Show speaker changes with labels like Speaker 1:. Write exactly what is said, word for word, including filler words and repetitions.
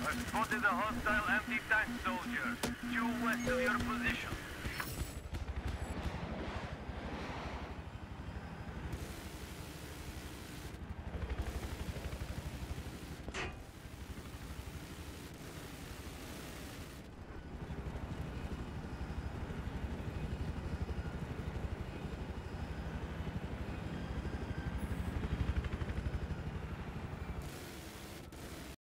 Speaker 1: I've spotted a hostile anti-tank soldier, due west of your position.